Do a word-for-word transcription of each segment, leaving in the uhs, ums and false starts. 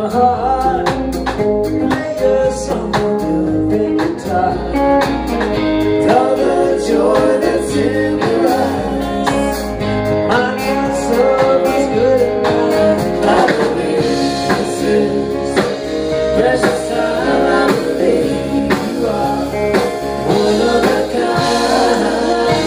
your heart, play a song on your favorite guitar. All the joy that's in your eyes, my little soul is good at night. I believe this is precious time. I believe you are one of a kind.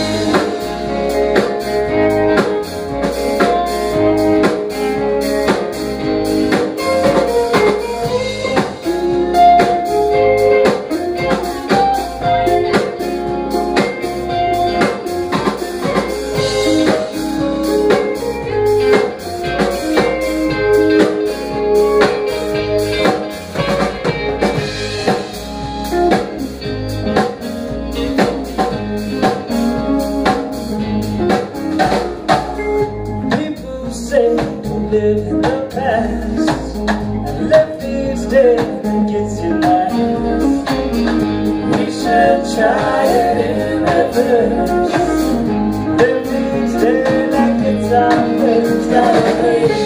Live in the past and left things dead and gets you last. We should try it in reverse. Live things dead like it's our first.